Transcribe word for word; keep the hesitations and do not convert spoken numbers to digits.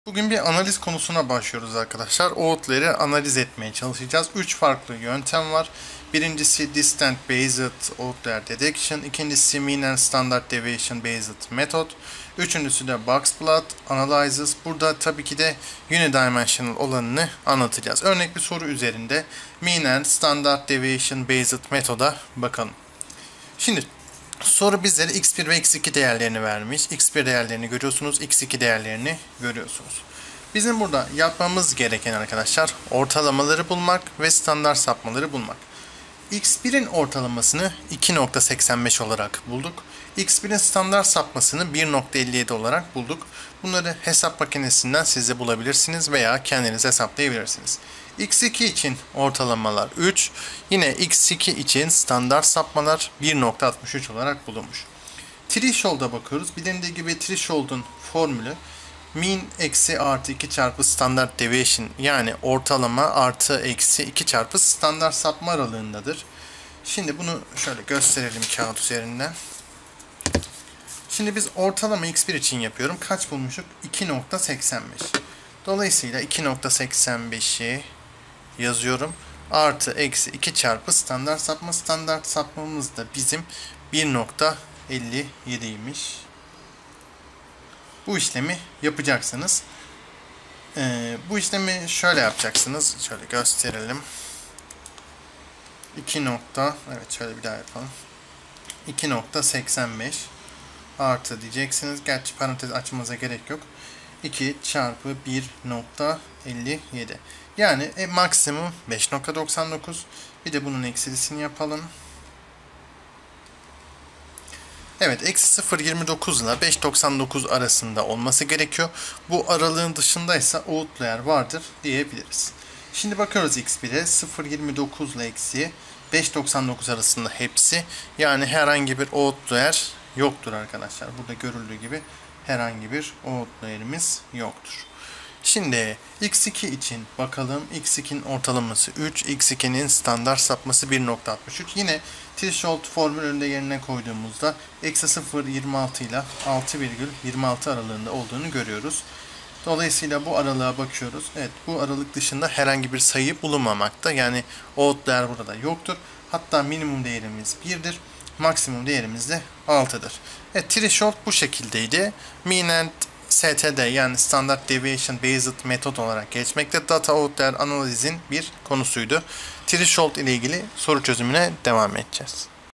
Bugün bir analiz konusuna başlıyoruz arkadaşlar. Outlier analiz etmeye çalışacağız. Üç farklı yöntem var. Birincisi Distant Based Outlier Detection. İkincisi Mean and Standard Deviation Based Method. Üçüncüsü de Boxplot Analysis. Burada tabii ki de Unidimensional olanını anlatacağız. Örnek bir soru üzerinde Mean and Standard Deviation Based Method'a bakalım. Şimdi soru bizlere x bir ve x iki değerlerini vermiş. x bir değerlerini görüyorsunuz, x iki değerlerini görüyorsunuz. Bizim burada yapmamız gereken arkadaşlar ortalamaları bulmak ve standart sapmaları bulmak. x birin ortalamasını iki nokta seksen beş olarak bulduk. x birin standart sapmasını bir nokta elli yedi olarak bulduk. Bunları hesap makinesinden siz de bulabilirsiniz veya kendiniz hesaplayabilirsiniz. x iki için ortalamalar üç. Yine x iki için standart sapmalar bir nokta altmış üç olarak bulunmuş. Threshold'a bakıyoruz. Bilindiği gibi threshold'un formülü mean eksi artı iki çarpı standart deviation, yani ortalama artı eksi iki çarpı standart sapma aralığındadır. Şimdi bunu şöyle gösterelim kağıt üzerinden. Şimdi biz ortalama x bir için yapıyorum. Kaç bulmuşuk? iki nokta seksen beş. Dolayısıyla iki nokta seksen beşi yazıyorum. Artı eksi iki çarpı standart sapma. Standart sapmamız da bizim bir nokta elli yediymiş. Bu işlemi yapacaksınız. Ee, bu işlemi şöyle yapacaksınız. Şöyle gösterelim. iki nokta evet şöyle bir daha yapalım. iki nokta seksen beş artı diyeceksiniz. Gerçi parantez açmanıza gerek yok. iki çarpı bir nokta elli yedi. Yani e, maksimum beş nokta doksan dokuz. Bir de bunun eksilisini yapalım. Evet, eksi sıfır nokta yirmi dokuz ile beş nokta doksan dokuz arasında olması gerekiyor. Bu aralığın dışındaysa outlier vardır diyebiliriz. Şimdi bakıyoruz x bire. sıfır nokta yirmi dokuz ile eksi beş nokta doksan dokuz arasında hepsi. Yani herhangi bir outlier yoktur arkadaşlar. Burada görüldüğü gibi herhangi bir outlier'imiz yoktur. Şimdi x iki için bakalım. x ikinin ortalaması üç, x ikinin standart sapması bir nokta altmış üç. Yine threshold formülünde yerine koyduğumuzda eksi sıfır virgül yirmi altı ile altı virgül yirmi altı aralığında olduğunu görüyoruz. Dolayısıyla bu aralığa bakıyoruz. Evet, bu aralık dışında herhangi bir sayı bulunmamakta. Yani outlier burada yoktur. Hatta minimum değerimiz birdir. Maksimum değerimiz de altıdır. Evet, threshold bu şekildeydi. Mean and S T D, yani Standard Deviation Based Method olarak geçmekte. Data Outlier analizin bir konusuydu. Threshold ile ilgili soru çözümüne devam edeceğiz.